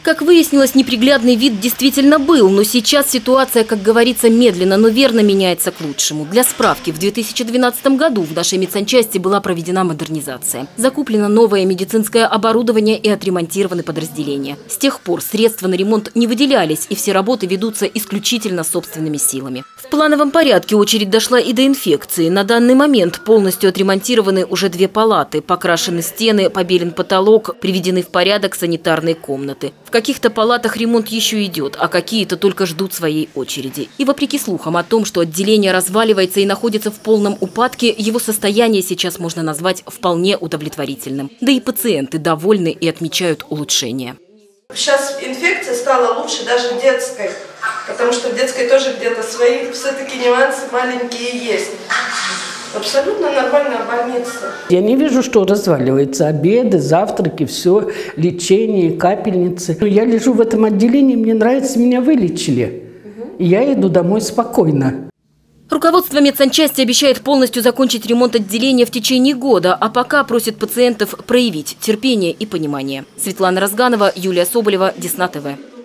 Как выяснилось, неприглядный вид действительно был, но сейчас ситуация, как говорится, медленно, но верно меняется к лучшему. Для справки, в 2012 году в нашей медсанчасти была проведена модернизация. Закуплено новое медицинское оборудование и отремонтированы подразделения. С тех пор средства на ремонт не выделялись, и все работы ведутся исключительно собственными силами. В плановом порядке очередь дошла и до инфекции. На данный момент полностью отремонтированы уже 2 палаты, покрашены стены, побелен потолок, приведены в порядок санитарные комнаты. В каких-то палатах ремонт еще идет, а какие-то только ждут своей очереди. И вопреки слухам о том, что отделение разваливается и находится в полном упадке, его состояние сейчас можно назвать вполне удовлетворительным. Да и пациенты довольны и отмечают улучшения. Сейчас инфекция стала лучше даже в детской, потому что в детской тоже где-то свои все-таки нюансы маленькие есть. Абсолютно нормальная больница. Я не вижу, что разваливается. Обеды, завтраки, все, лечение, капельницы. Я лежу в этом отделении, мне нравится, меня вылечили. И я иду домой спокойно. Руководство медсанчасти обещает полностью закончить ремонт отделения в течение года, а пока просит пациентов проявить терпение и понимание. Светлана Разганова, Юлия Соболева, Десна ТВ.